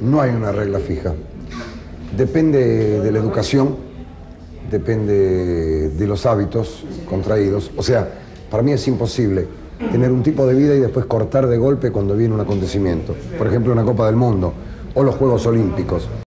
No hay una regla fija. Depende de la educación, depende de los hábitos contraídos. O sea, para mí es imposible tener un tipo de vida y después cortar de golpe cuando viene un acontecimiento. Por ejemplo, una Copa del Mundo o los Juegos Olímpicos.